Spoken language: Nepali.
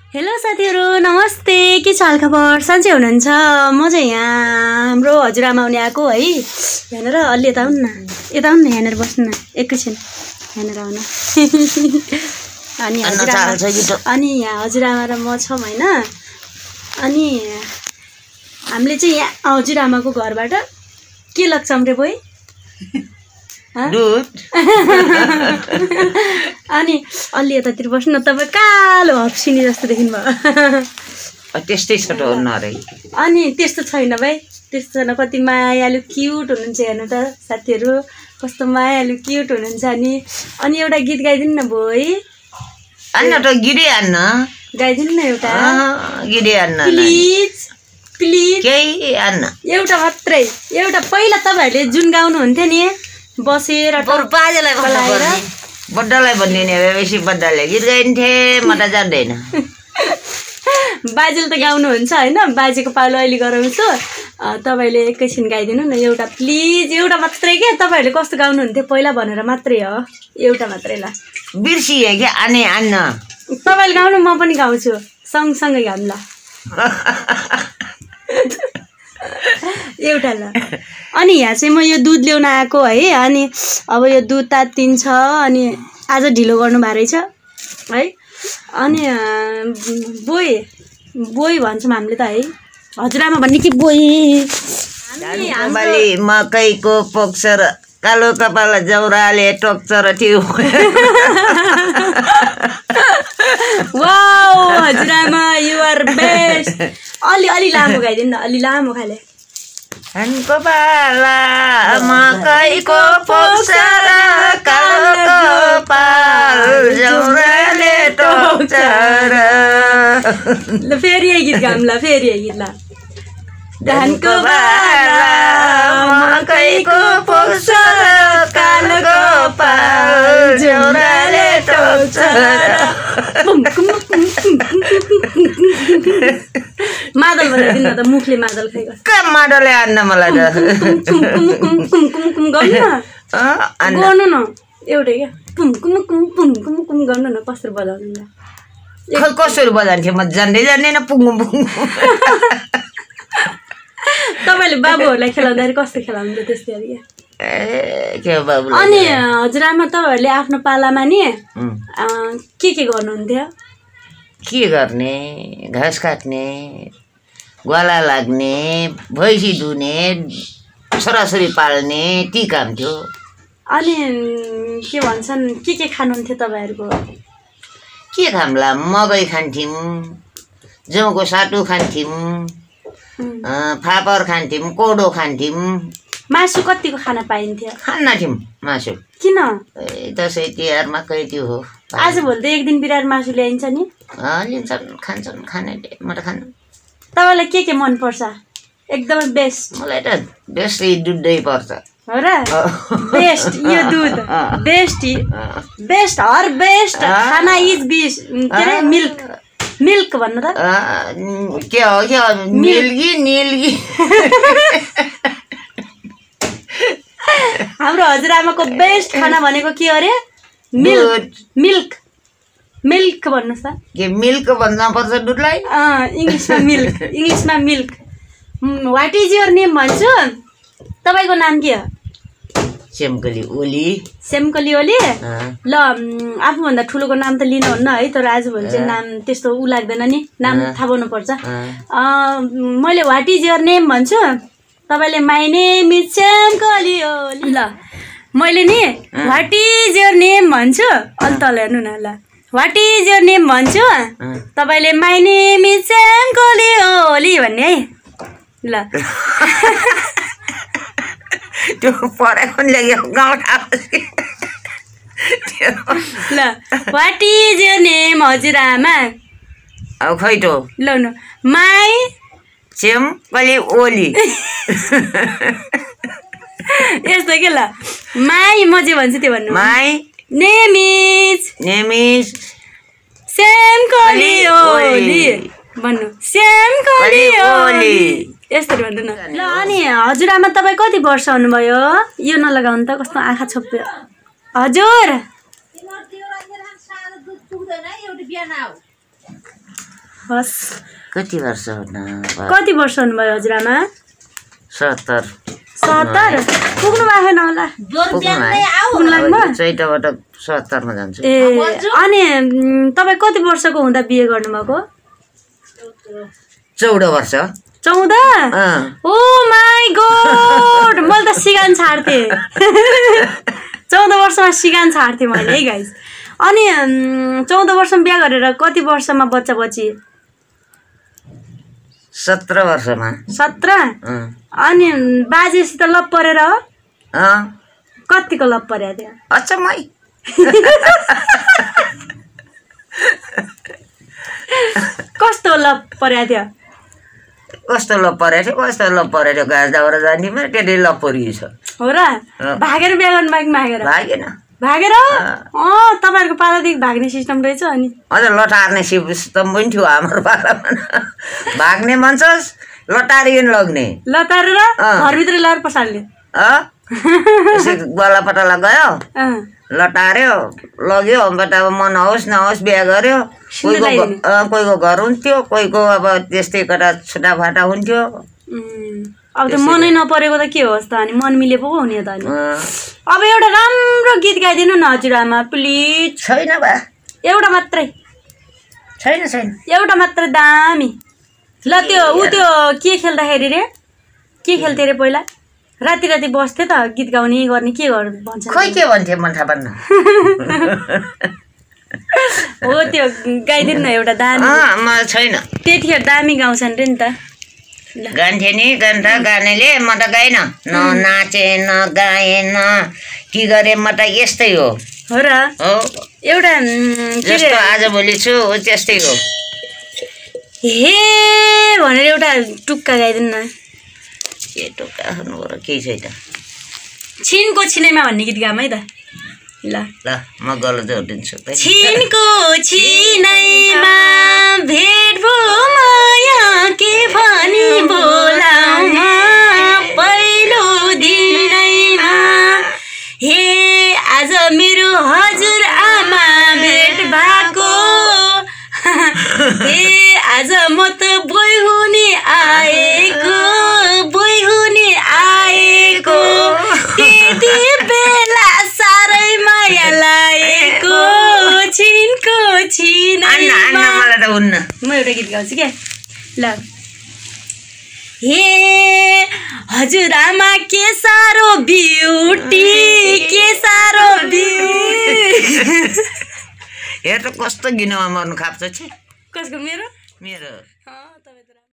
हेलो साथीहरु नमस्ते के छ हालखबर सन्चै हुनुहुन्छ म चाहिँ यहाँ हाम्रो हजुरआमा आउने आको है यहाँनेर अलि यता आउनु न यहाँनेर बस्नु न एकैछिन यहाँनेर आउनु अनि यहाँ हजुरआमा र म छौं हैन अनि हामीले चाहिँ यहाँ हजुरआमाको घरबाट के लग्छौं रे बोइ दूध अनि अलि यतातिर बस्नु न तपाई कालो हप्सिनी जस्तो देखिनु भयो त्यस्तै छोटो हुन्न रे अनि त्यस्तो छैन भाइ त्यस्तो छैन कति मायालु क्यूट हुनुहुन्छ हेर्नु त साथीहरु कस्तो मायालु क्यूट हुनुहुन्छ अनि एउटा गीत गाइदिनु न बोइ अन्ना त गिरे अन्न गाइदिनु न एउटा गिरे अन्न प्लिज प्लिज केही अन्न एउटा मात्रै एउटा पहिला तपाईहरुले जुन गाउनु हुन्थ्यो नि बसेर बाजेलाई बड्डालाई भन्ने नि बेसी बड्डाले गीत गाइन्थे म त जान्दैन बाजेले त गाउनु हुन्छ हैन बाजेको पालो अहिले गराउँछु तपाईले एकैछिन गाइदिनु न एउटा प्लिज एउटा मात्रै के तपाईहरुले कस्तो गाउनु हुन्थ्यो पहिला भनेर मात्रै हो एउटा मात्रै ल बिर्सिए के आने अन्न तपाईले गाउनु म पनि गाउँछु सँगसँगै गाउँ ल एउटा ल अनि यहाँ चाहिँ म यो दुध ल्याउन आएको है अनि अब यो दुध तात्तिन्छ अनि आज ढिलो गर्नु भा रहेछ है अनि बोइ बोइ भन्छौँ हामीले त है हजुरआमा भन्ने कि बोइ बाली मकैको पोख्छ र कालो कपाल जौराले टोक्छ र त्यो वाउ हजुरआमा यु आर बेस्ट अलि लामो गाइदिनु न अलि लामो खाले हनको बाला मकैको पोख्छ र कालो कपाल जौराले टोक्छ र ल फेरि यही गीत गाऊँ ल फेरि यही गीत ल धानको बाला मकैको पोख्छ र कालो कपाल जौराले टोक्छ मादल बनाइदिनु न त मुखले मादल खाइको के मादलले आन्न मलाई त गर्नु न एउटै क्या पुम कुम कुम पुम कुम कुम गर्नु न कसरी बजाउनु ल कसरी बजान्थ्यो म जान्दैन पुङ्गुम पुङ्गुम तपाईले बाबुहरूलाई खेलाउँदाखेरि कस्तो खेलाउनु त्यस्तै अरे के बाबु अनि हजुरआमा तपाईहरुले आफ्नो पालामा नि के गर्नुहुन्थ्यो के गर्ने घाँस काट्ने ग्वाला लाग्ने भैँसी दुने छोराछोरी पाल्ने ती काम थियो अनि के भन्छन् के खानुहुन्थ्यो तपाईहरुको के खाम्ला मकै खान्थ्यौँ जौको साटु खान्थ्यौँ फापर खान्थ्यौँ कोडो खान्थ्यौँ मासु कतिको खाना पाइन्थ्यो खान्नथ्यौँ मासु किन दसैँ तिहारमा कही त्यो हो आजभोलि त एक दिन बिरार मासु ल्याइन्छ नि लिन्छन् खान्छन् खानेले म त खान्न तपाईलाई के मन पर्छ एकदमै बेस्ट मलाई त बेस्ट दुधै पर्छ हो र बेस्ट यो दुध बेस्ट बेस्ट हर बेस्ट खाना इज बेस्ट के रे मिल्क मिल्क भन्नु त के हो निल्गी निल्गी हाम्रो हजुरआमाको बेस्ट खाना भनेको के अरे मिल्क मिल्क मिल्क भन्नुस् त के मिल्क भन्न पर्छ दुधलाई इंग्लिशमा milk what is your name भन्छु तपाईको नाम के हो सेमकली ओली सेमकली ओली ल आफूभन्दा ठुलोको नाम त लिनुहुन्न है तर आजभोलि चाहिँ नाम त्यस्तो उ लाग्दैन नि नाम थाहा पाउनु पर्छ मैले व्हाट इज योर नेम भन्छु तपाईले my name is Semkali Oli ल मैले नि व्हाट इज योर नेम भन्छु अलि तल हेर्नु न ल व्हाट इज योर नेम भन्छु तपाईले my name is Semkali Oli भन्ने है ल त्यो पढाएको ल व्हाट इज योर नेम हजुरआमा अब खै त ल न माई सेमकली ओली यस्तो के ल माई म जे भन्छु त्यो भन्नु my name is Semkali Oli भन्नु सेमकली ओली यसरी भन्नु न ल अनि हजुरआमा तपाई कति वर्ष हुनुभयो यो नलगाउनु त कस्तो आँखा छोप्यो हजुर हस् कति वर्ष हुन कति वर्ष हुनुभयो हजुरआमा 70 पुग्नु भएको होला चैतबाट 70 मा जान्छु ए अनि तपाईँ कति वर्षको हुँदा बिहे गर्नुभएको 14 वर्ष 14 ओ माई गॉड मैले त सिगान छाड्थे 14 वर्षमा सिगान छाड्थे मैले है गाइस अनि 14 वर्षमा बिहे गरेर कति वर्षमा बच्चा बच्ची 17 वर्षमा 17 अनि बाजेसित लप परेर हो कतिको लप पर्या थियो अचम्मै कस्तो लप पर्या थियो कस्तो लप परेको थियो घाँस दाउरा जान्नेमा त्यसले लप परिएछ हो र भागेर बिहे गर्नु बाइक भागेन भागेर तपाईँहरूको पालादेखि भाग्ने सिस्टम रहेछ अनि अझ लटार्ने सिस्टम पनि थियो हाम्रो पालामा भाग्ने भन्छस् लटारिकन लग्ने लतारेर घरभित्र ल्याएर पसाल्ने गला पटाला गयो लटार्यो लग्यो अन्त अब मन होस् नहोस् बिहा गर्यो कोहीको घर हुन्थ्यो कोहीको अब त्यस्तै कता छुट्टाफाटा हुन्थ्यो अब त मनै नपरेको त के होस् त अनि मन मिले पो हुने त अनि अब एउटा राम्रो गीत गाइदिनु न हजुरआमा प्लिज छैन बा एउटा मात्रै छैन एउटा मात्रै दामी ल त्यो के खेल्दाखेरि रे के खेल्थे रे पहिला राति राति बस्थे त गीत गाउने गर्ने के भन्छ खोइ के भन्थे मन थाहा पार्न हो त्यो गाइदिनु न एउटा दामी म छैन त्यतिखेर दामी गाउँछन् रे नि त गान्थे नि गानेले म त गाइन न नाचे न गाएन के गरे म त यस्तै हो र एउटा जस्तो आजभोलि छु त्यस्तै हो हे भनेर एउटा टुक्का गाइदिनु न के टुक्का हुनु र केही छैन छिनको छिनैमा भन्ने गीत गाम है त ल म गलो जोडिदिन्छु छिनको छिनैमा भेट भो माया के भनी बोलाउन पहिलो दिनैमा हे आज मेरो हजुर आमा भेट भएको हे आज म त बोइ हुने आएको त्यति बेला साह्रै माया लागेको छिनको छिनैमा मलाई त हुन्न म एउटा गीत गाउँछु क्या ल हे हजुरआमा के साह्रो ब्युटी हेर त कस्तो गिनामा मर्नु खाप्छ छ कसको मेरो मेरो